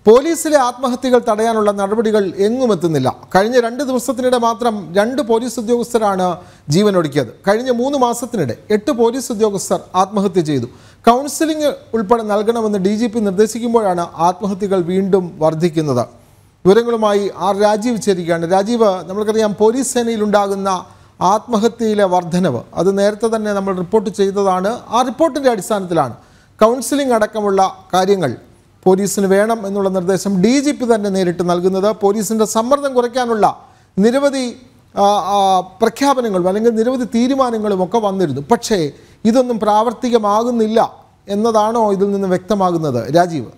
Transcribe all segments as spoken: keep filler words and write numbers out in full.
പോലീസിലെ ആത്മഹത്യകൾ തടയാനുള്ള നടപടികൾ എങ്ങും എത്തുന്നില്ല. കഴിഞ്ഞ രണ്ട് ദിവസത്തിനിടെ മാത്രം രണ്ട് പോലീസ് ഉദ്യോഗസ്ഥരാണ് ജീവനൊടുക്കിയത്. കഴിഞ്ഞ മൂന്ന് മാസത്തിനിടെ എട്ട് പോലീസ് ഉദ്യോഗസ്ഥർ ആത്മഹത്യ ചെയ്തു. കൗൺസിലിംഗ് ഉൾപ്പെടെ നൽകണമെന്ന് ഡി ജി പി നിർദ്ദേശിക്കുമ്പോഴാണ് ആത്മഹത്യകൾ വീണ്ടും വർദ്ധിക്കുന്നത്. വിവരങ്ങളുമായി ആർ രാജീവ് ചേരുകയാണ്. രാജീവ്, നമ്മൾക്കറിയാം പോലീസ് സേനയിലുണ്ടാകുന്ന ആത്മഹത്യയിലെ വർധനവ് അത് നേരത്തെ തന്നെ നമ്മൾ റിപ്പോർട്ട് ചെയ്തതാണ്. ആ റിപ്പോർട്ടിൻ്റെ അടിസ്ഥാനത്തിലാണ് കൗൺസിലിംഗ് അടക്കമുള്ള കാര്യങ്ങൾ പോലീസിന് വേണം എന്നുള്ള നിർദ്ദേശം ഡി ജി പി തന്നെ നേരിട്ട് നൽകുന്നത്. പോലീസിൻ്റെ സമ്മർദ്ദം കുറയ്ക്കാനുള്ള നിരവധി പ്രഖ്യാപനങ്ങളും അല്ലെങ്കിൽ നിരവധി തീരുമാനങ്ങളും ഒക്കെ വന്നിരുന്നു. പക്ഷേ ഇതൊന്നും പ്രാവർത്തികമാകുന്നില്ല എന്നതാണോ ഇതിൽ നിന്ന് വ്യക്തമാകുന്നത്? രാജീവ്.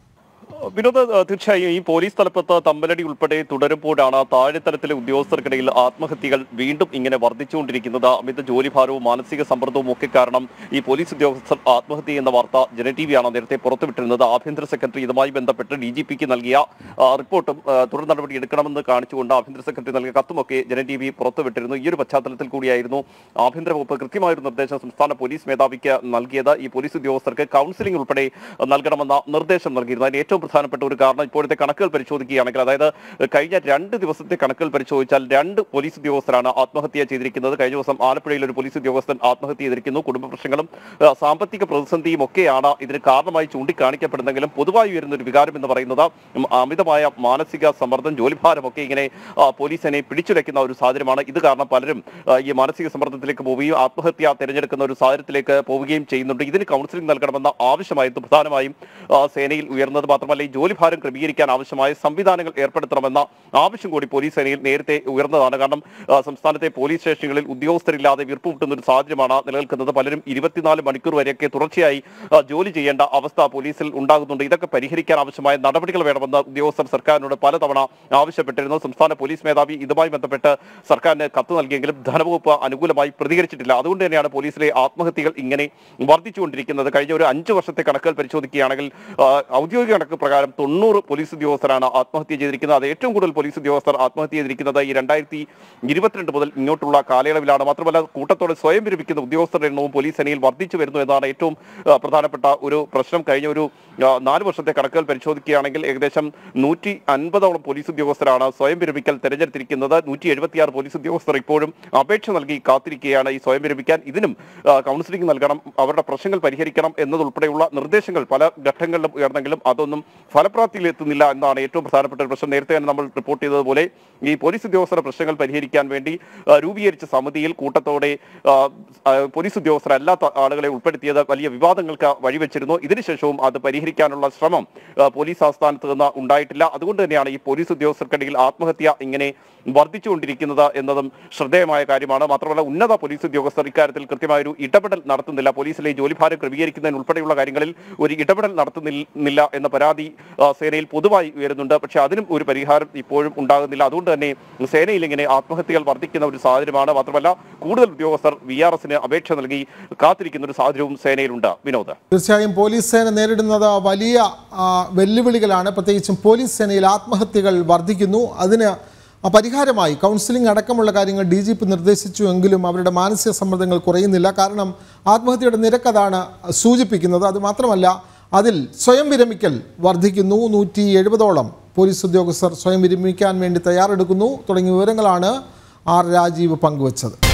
വിനോദ്, തീർച്ചയായും ഈ പോലീസ് തലപ്പത്ത് തമ്പലടി ഉൾപ്പെടെ തുടരുമ്പോഴാണ് താഴെത്തലത്തിലെ ഉദ്യോഗസ്ഥർക്കിടയിൽ ആത്മഹത്യകൾ വീണ്ടും ഇങ്ങനെ വർദ്ധിച്ചുകൊണ്ടിരിക്കുന്നത്. അമിത ജോലിഭാരവും മാനസിക സമ്മർദ്ദവും ഒക്കെ കാരണം ഈ പോലീസ് ഉദ്യോഗസ്ഥർ ആത്മഹത്യ എന്ന വാർത്ത ജന ടി വിയാണ് നേരത്തെ പുറത്തുവിട്ടിരുന്നത്. ആഭ്യന്തര സെക്രട്ടറി ഇതുമായി ബന്ധപ്പെട്ട് ഡി ജി പിക്ക് നൽകിയ റിപ്പോർട്ടും തുടർ നടപടി എടുക്കണമെന്ന് കാണിച്ചുകൊണ്ട് ആഭ്യന്തര സെക്രട്ടറി നൽകിയ കത്തുമൊക്കെ ജന ടി വി പുറത്തുവിട്ടിരുന്നു. ഈ ഒരു പശ്ചാത്തലത്തിൽ കൂടിയായിരുന്നു ആഭ്യന്തര വകുപ്പ് കൃത്യമായൊരു നിർദ്ദേശം സംസ്ഥാന പോലീസ് മേധാവിക്ക് നൽകിയത്. ഈ പോലീസ് ഉദ്യോഗസ്ഥർക്ക് കൗൺസിലിംഗ് ഉൾപ്പെടെ നൽകണമെന്ന നിർദ്ദേശം നൽകിയിരുന്നു. അതിന് ഏറ്റവും പ്രധാനപ്പെട്ട ഒരു കാരണം ഇപ്പോഴത്തെ കണക്കുകൾ പരിശോധിക്കുകയാണെങ്കിൽ, അതായത് കഴിഞ്ഞ രണ്ട് ദിവസത്തെ കണക്കുകൾ പരിശോധിച്ചാൽ രണ്ട് പോലീസ് ഉദ്യോഗസ്ഥരാണ് ആത്മഹത്യ ചെയ്തിരിക്കുന്നത്. കഴിഞ്ഞ ദിവസം ആലപ്പുഴയിൽ ഒരു പോലീസ് ഉദ്യോഗസ്ഥൻ ആത്മഹത്യ ചെയ്തിരിക്കുന്നു. കുടുംബ പ്രശ്നങ്ങളും സാമ്പത്തിക പ്രതിസന്ധിയും ഒക്കെയാണ് ഇതിന് കാരണമായി ചൂണ്ടിക്കാണിക്കപ്പെടുന്നെങ്കിലും പൊതുവായി ഉയരുന്ന ഒരു വികാരം എന്ന് പറയുന്നത് അമിതമായ മാനസിക സമ്മർദ്ദം, ജോലിഭാരമൊക്കെ ഇങ്ങനെ പോലീസിനെ പിടിച്ചുലയ്ക്കുന്ന ഒരു സാഹചര്യമാണ്. ഇത് കാരണം പലരും ഈ മാനസിക സമ്മർദ്ദത്തിലേക്ക് പോവുകയും ആത്മഹത്യ തിരഞ്ഞെടുക്കുന്ന ഒരു സാഹചര്യത്തിലേക്ക് പോവുകയും ചെയ്യുന്നുണ്ട്. ഇതിന് കൗൺസിലിംഗ് നൽകണമെന്ന ആവശ്യമായിരുന്നു പ്രധാനമായും സേനയിൽ ഉയർന്നത്. മാത്രമല്ല ഈ ജോലിഭാരം ക്രമീകരിക്കാൻ ആവശ്യമായ സംവിധാനങ്ങൾ ഏർപ്പെടുത്തണമെന്ന ആവശ്യം കൂടി പോലീസ് സേനയിൽ നേരത്തെ ഉയർന്നതാണ്. കാരണം സംസ്ഥാനത്തെ പോലീസ് സ്റ്റേഷനുകളിൽ ഉദ്യോഗസ്ഥരില്ലാതെ വീർപ്പുമുട്ടുന്ന ഒരു സാഹചര്യമാണ് നിലനിൽക്കുന്നത്. പലരും ഇരുപത്തിനാല് മണിക്കൂർ വരെയൊക്കെ തുടർച്ചയായി ജോലി ചെയ്യേണ്ട അവസ്ഥ പോലീസിൽ ഉണ്ടാകുന്നുണ്ട്. ഇതൊക്കെ പരിഹരിക്കാൻ ആവശ്യമായ നടപടികൾ വേണമെന്ന് ഉദ്യോഗസ്ഥർ സർക്കാരിനോട് പലതവണ ആവശ്യപ്പെട്ടിരുന്നു. സംസ്ഥാന പോലീസ് മേധാവി ഇതുമായി ബന്ധപ്പെട്ട് സർക്കാരിന് കത്ത് നൽകിയെങ്കിലും ധനവകുപ്പ് അനുകൂലമായി പ്രതികരിച്ചിട്ടില്ല. അതുകൊണ്ട് തന്നെയാണ് പോലീസിലെ ആത്മഹത്യകൾ ഇങ്ങനെ വർദ്ധിച്ചുകൊണ്ടിരിക്കുന്നത്. കഴിഞ്ഞ ഒരു അഞ്ചു വർഷത്തെ കണക്കുകൾ പരിശോധിക്കുകയാണെങ്കിൽ ഔദ്യോഗിക കണക്ക് പ്രകാരം തൊണ്ണൂറ് പോലീസ് ഉദ്യോഗസ്ഥരാണ് ആത്മഹത്യ ചെയ്തിരിക്കുന്നത്. അത് ഏറ്റവും കൂടുതൽ പോലീസ് ഉദ്യോഗസ്ഥർ ആത്മഹത്യ ചെയ്തിരിക്കുന്നത് ഈ രണ്ടായിരത്തി ഇരുപത്തിരണ്ട് മുതൽ ഇങ്ങോട്ടുള്ള കാലയളവിലാണ്. മാത്രമല്ല കൂട്ടത്തോടെ സ്വയം വിരമിക്കുന്ന ഉദ്യോഗസ്ഥരുടെ എണ്ണവും പോലീസ് സേനയിൽ വർദ്ധിച്ചു വരുന്നു എന്നതാണ് ഏറ്റവും പ്രധാനപ്പെട്ട ഒരു പ്രശ്നം. കഴിഞ്ഞ ഒരു നാല് വർഷത്തെ കണക്കുകൾ പരിശോധിക്കുകയാണെങ്കിൽ ഏകദേശം നൂറ്റി അൻപതോളം പോലീസ് ഉദ്യോഗസ്ഥരാണ് സ്വയം വിരമിക്കൽ തെരഞ്ഞെടുത്തിരിക്കുന്നത്. നൂറ്റി എഴുപത്തിയാറ് പോലീസ് ഉദ്യോഗസ്ഥർ ഇപ്പോഴും അപേക്ഷ നൽകി കാത്തിരിക്കുകയാണ് ഈ സ്വയം വിരമിക്കാൻ. ഇതിനും കൗൺസിലിംഗ് നൽകണം, അവരുടെ പ്രശ്നങ്ങൾ പരിഹരിക്കണം എന്നതുൾപ്പെടെയുള്ള നിർദ്ദേശങ്ങൾ പല ഘട്ടങ്ങളിലും ഉയർന്നെങ്കിലും അതൊന്നും ഫലപ്രാപ്തിയിലെത്തുന്നില്ല എന്നാണ് ഏറ്റവും പ്രധാനപ്പെട്ട ഒരു പ്രശ്നം. നേരത്തെ തന്നെ നമ്മൾ റിപ്പോർട്ട് ചെയ്തതുപോലെ ഈ പോലീസ് ഉദ്യോഗസ്ഥരുടെ പ്രശ്നങ്ങൾ പരിഹരിക്കാൻ വേണ്ടി രൂപീകരിച്ച സമിതിയിൽ കൂട്ടത്തോടെ പോലീസ് ഉദ്യോഗസ്ഥരല്ലാത്ത ആളുകളെ ഉൾപ്പെടുത്തിയത് വലിയ വിവാദങ്ങൾക്ക് വഴിവെച്ചിരുന്നു. ഇതിനുശേഷവും അത് പരിഹരിക്കാനുള്ള ശ്രമം പോലീസ് ആസ്ഥാനത്ത് നിന്ന് ഉണ്ടായിട്ടില്ല. അതുകൊണ്ട് തന്നെയാണ് ഈ പോലീസ് ഉദ്യോഗസ്ഥർക്കിടയിൽ ആത്മഹത്യ ഇങ്ങനെ വർദ്ധിച്ചുകൊണ്ടിരിക്കുന്നത് എന്നതും ശ്രദ്ധേയമായ കാര്യമാണ്. മാത്രമല്ല ഉന്നത പോലീസ് ഉദ്യോഗസ്ഥർ ഇക്കാര്യത്തിൽ കൃത്യമായൊരു ഇടപെടൽ നടത്തുന്നില്ല. പോലീസിലെ ജോലിഭാരം ക്രമീകരിക്കുന്നതിന് ഉൾപ്പെടെയുള്ള കാര്യങ്ങളിൽ ഒരു ഇടപെടൽ നടത്തുന്നില്ല എന്ന പരാതി സേനയിൽ പൊതുവായി ഉയരുന്നുണ്ട്. പക്ഷേ അതിനും ഒരു പരിഹാരം ഇപ്പോഴും ഉണ്ടാകുന്നില്ല. അതുകൊണ്ട് തന്നെ സേനയിൽ ഇങ്ങനെ ആത്മഹത്യകൾ വർദ്ധിക്കുന്ന ഒരു സാഹചര്യമാണ്. മാത്രമല്ല കൂടുതൽ ഉദ്യോഗസ്ഥർ വി ആർ എസിന് അപേക്ഷ നൽകി കാത്തിരിക്കുന്ന ഒരു സാഹചര്യവും സേനയിലുണ്ട്. വിനോദ്, തീർച്ചയായും പോലീസ് സേന നേരിടുന്നത് വലിയ വെല്ലുവിളികളാണ്. പ്രത്യേകിച്ചും പോലീസ് സേനയിൽ ആത്മഹത്യകൾ വർദ്ധിക്കുന്നു. അതിന് പരിഹാരമായി കൗൺസിലിംഗ് അടക്കമുള്ള കാര്യങ്ങൾ ഡി ജി പി നിർദ്ദേശിച്ചു എങ്കിലും അവരുടെ മാനസിക സമ്മർദ്ദങ്ങൾ കുറയുന്നില്ല. കാരണം ആത്മഹത്യയുടെ നിരക്ക് അതാണ് സൂചിപ്പിക്കുന്നത്. അതുമാത്രമല്ല അതിൽ സ്വയം വിരമിക്കൽ വർദ്ധിക്കുന്നു. നൂറ്റി എഴുപതോളം പോലീസ് ഉദ്യോഗസ്ഥർ സ്വയം വിരമിക്കാൻ വേണ്ടി തയ്യാറെടുക്കുന്നു തുടങ്ങിയ വിവരങ്ങളാണ് ആർ രാജീവ് പങ്കുവച്ചത്.